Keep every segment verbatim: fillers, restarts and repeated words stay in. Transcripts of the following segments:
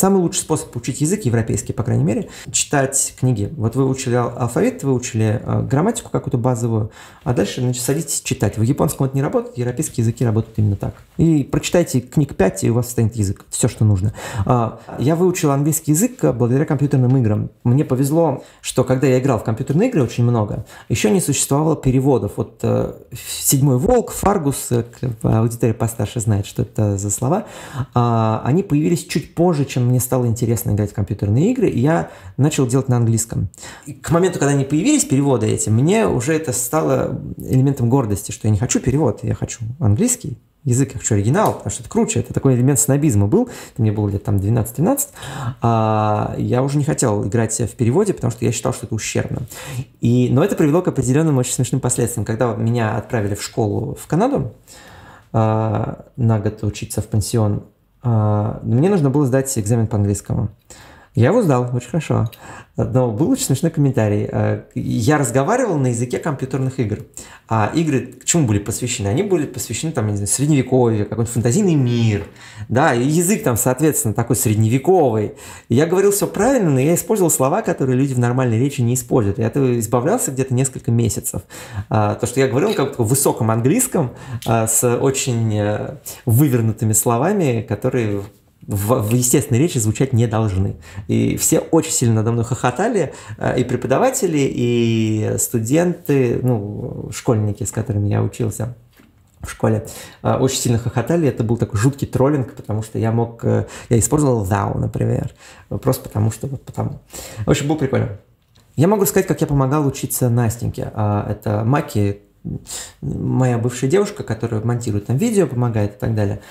самый лучший способ учить язык, европейский, по крайней мере, читать книги. Вот вы учили алфавит, вы учили грамматику какую-то базовую, а дальше, значит, садитесь читать. В японском это не работает, европейские языки работают именно так. И прочитайте книг пять, и у вас станет язык. Все, что нужно. Я выучил английский язык благодаря компьютерным играм. Мне повезло, что когда я играл в компьютерные игры очень много, еще не существовало переводов. Вот «Седьмой волк», «Фаргус», аудитория постарше знает, что это за слова, они появились чуть позже, чем мне стало интересно играть в компьютерные игры, и я начал делать на английском. И к моменту, когда они появились, переводы эти, мне уже это стало элементом гордости, что я не хочу перевод, я хочу английский язык, я хочу оригинал, потому что это круче, это такой элемент снобизма был, мне было лет там двенадцать-тринадцать, а я уже не хотел играть в переводе, потому что я считал, что это ущербно. И, но это привело к определенным очень смешным последствиям. Когда меня отправили в школу в Канаду, а, на год учиться в пансион, а, мне нужно было сдать экзамен по английскому. Я его сдал, очень хорошо. Но был очень смешной комментарий. Я разговаривал на языке компьютерных игр. А игры к чему были посвящены? Они были посвящены, там, не знаю, средневековью, какой-то фантазийный мир. Да, и язык там, соответственно, такой средневековый. И я говорил все правильно, но я использовал слова, которые люди в нормальной речи не используют. Я от этого избавлялся где-то несколько месяцев. То, что я говорил как в высоком английском с очень вывернутыми словами, которые В, в естественной речи звучать не должны. И все очень сильно надо мной хохотали, и преподаватели, и студенты, ну, школьники, с которыми я учился в школе, очень сильно хохотали. Это был такой жуткий троллинг, потому что я мог... Я использовал thou, например, просто потому что... Вот потому. В общем, было прикольно. Я могу сказать, как я помогал учиться Настеньке. Это Маки, моя бывшая девушка, которая монтирует там видео, помогает и так далее.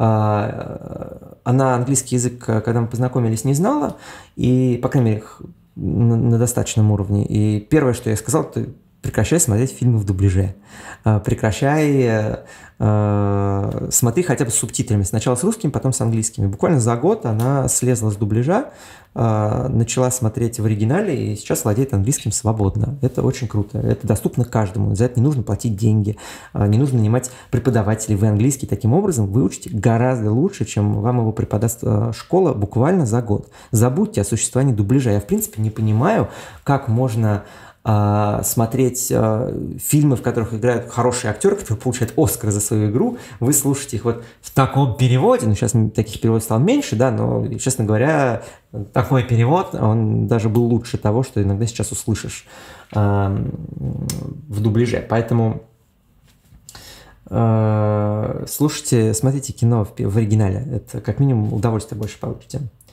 Она английский язык, когда мы познакомились, не знала, и, по крайней мере, на, на достаточном уровне. И первое, что я сказал, ты прекращай смотреть фильмы в дубляже. Прекращай э, смотри хотя бы с субтитрами. Сначала с русскими, потом с английскими. Буквально за год она слезла с дубляжа, э, начала смотреть в оригинале и сейчас владеет английским свободно. Это очень круто. Это доступно каждому. За это не нужно платить деньги, э, не нужно нанимать преподавателей. Вы английский таким образом выучите гораздо лучше, чем вам его преподаст э, школа буквально за год. Забудьте о существовании дубляжа. Я, в принципе, не понимаю, как можно... смотреть э, фильмы, в которых играют хорошие актеры, которые получают Оскар за свою игру, вы слушаете их вот в таком переводе, ну сейчас таких переводов стало меньше, да, но, честно говоря, такой перевод, он даже был лучше того, что иногда сейчас услышишь э, в дубляже, поэтому э, слушайте, смотрите кино в, в оригинале, это как минимум удовольствие больше получите.